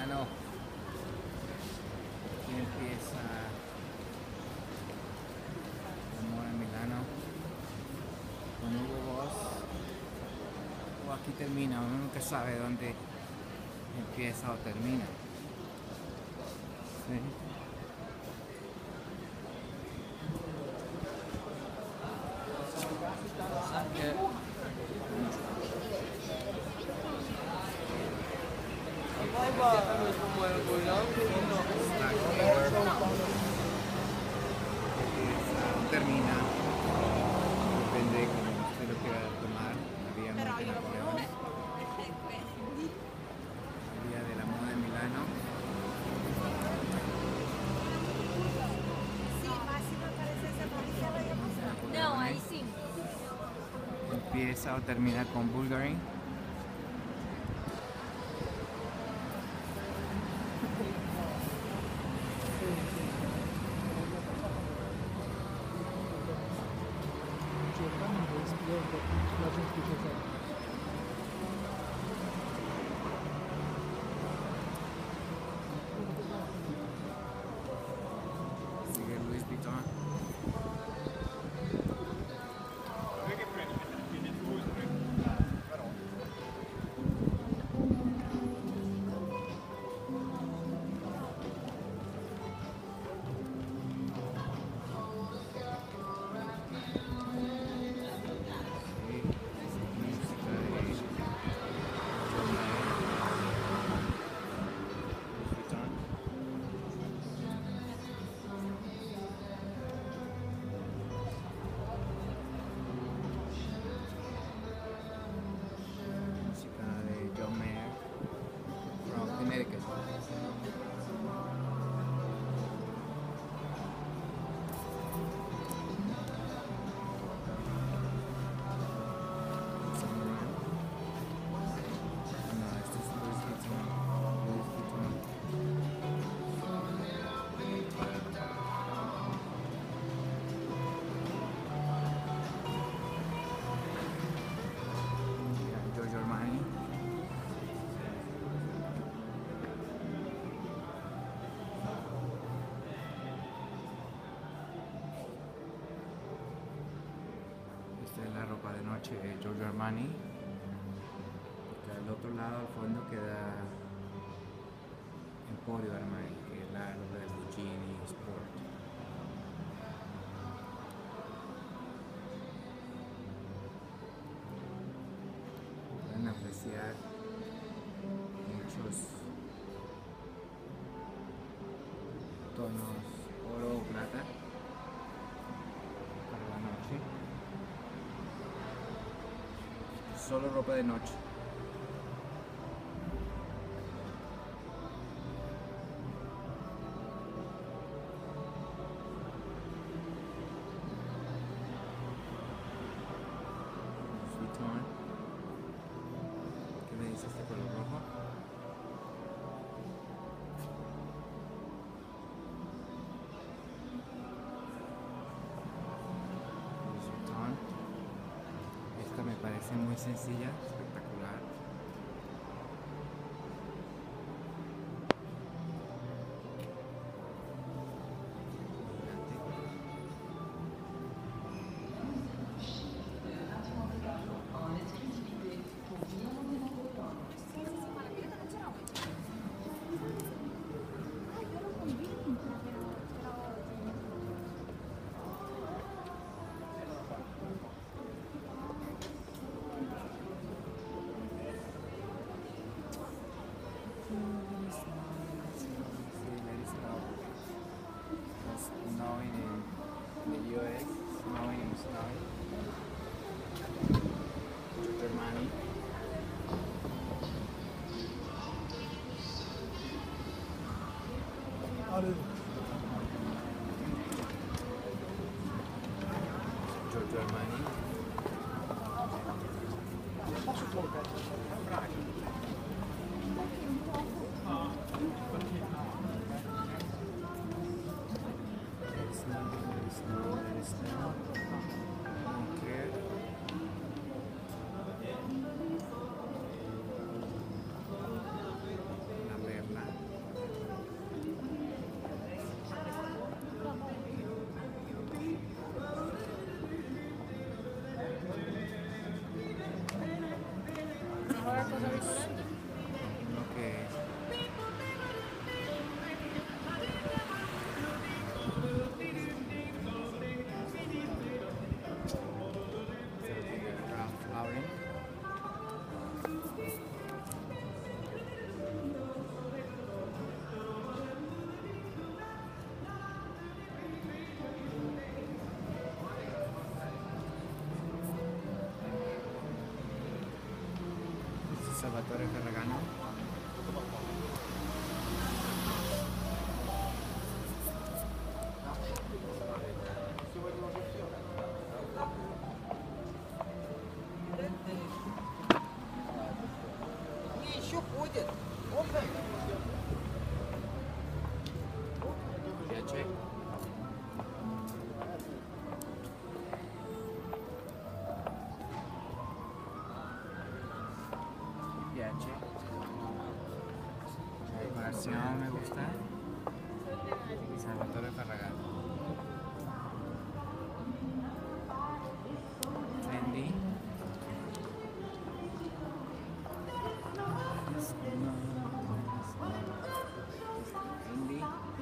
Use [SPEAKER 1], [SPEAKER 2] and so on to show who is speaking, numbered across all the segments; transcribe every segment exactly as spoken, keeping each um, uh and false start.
[SPEAKER 1] Milano. Aquí empieza la moda en Milano con Hugo Boss. O aquí termina, uno nunca sabe dónde empieza o termina. ¿Sí? Termina, depende de cómo usted lo quiera tomar, la vía Monte Napoleone, la vía de la moda en Milano.
[SPEAKER 2] No, ahí sí.
[SPEAKER 1] Empieza o termina con Bulgari. Sigue Louis Vuitton. Connecticut. No, este es Louis Vuitton. Louis Vuitton. Giorgio Armani. Esta es la ropa de noche de Giorgio Armani. Porque al otro lado, al fondo, queda Emporio Armani, que es la ropa de Guccini Sport. Pueden apreciar muchos tonos oro o plata para la noche. Solo ropa de noche. Louis Vuitton. ¿Qué me dice este color rojo? Louis Vuitton. Esta me parece muy sencilla, espectacular. Snowing in the U S, snowing and snowing. Giorgio Armani. Giorgio Armani. La perla. Salvatore Ferragamo. Piace? Piace? La versión me gusta. Salvatore Ferragamo. Fendi. Fendi.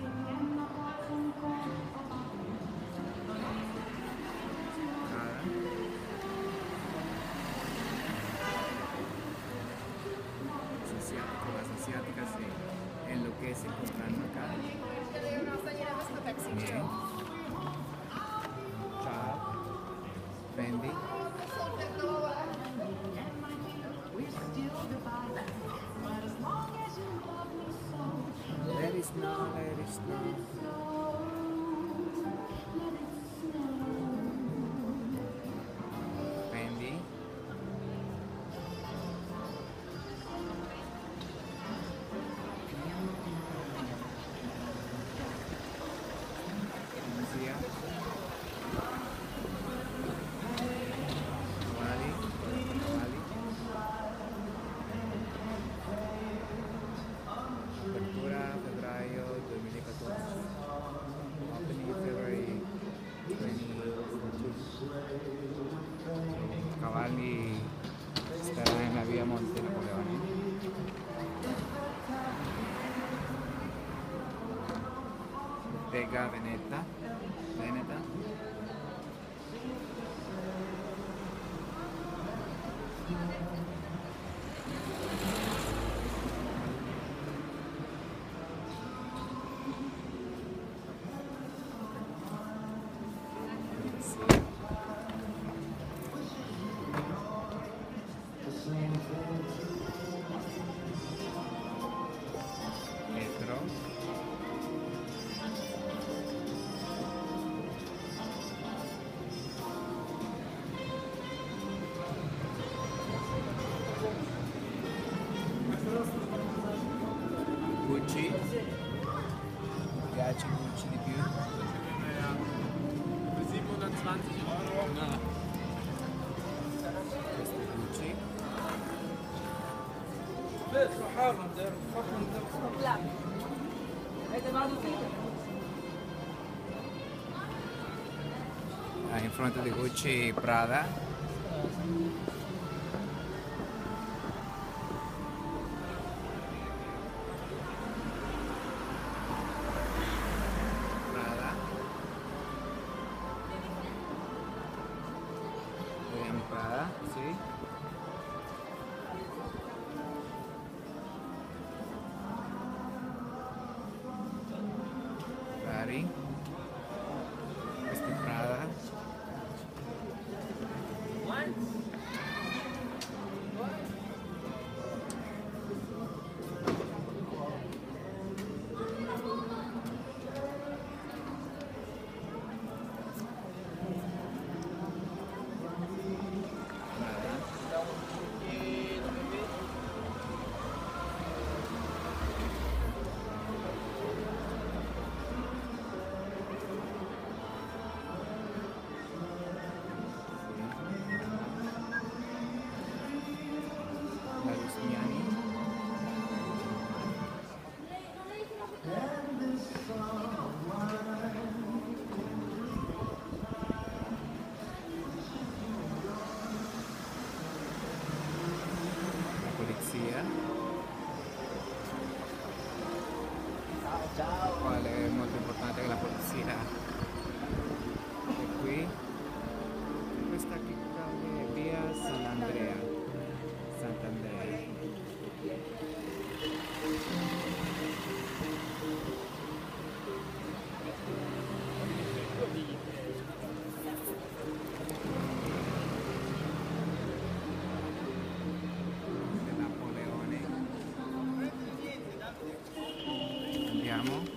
[SPEAKER 1] Prada. Los asiáticos, las asiáticas se enloquecen comprando acá. Bien. Prada. Fendi. Let it snow, let it snow. Fendi. Lucia. Wally. Wally. Apertura febbraio duemilaquattordici. Opening February twenty-two. Cavalli estará en la vía Monte Napoleone. Bottega Veneta. Veneta. Metro. Gucci. Mi piace Gucci di più.
[SPEAKER 2] siebenhundertzwanzig Euro.
[SPEAKER 1] No. Questo è Gucci.
[SPEAKER 2] بس حاول ندير
[SPEAKER 3] لا هذا بعده فيه
[SPEAKER 1] Ah, in fronte di Gucci Prada. Prada. Vediamo Prada, sì. Ferrari. Questa è Prada. llegamos.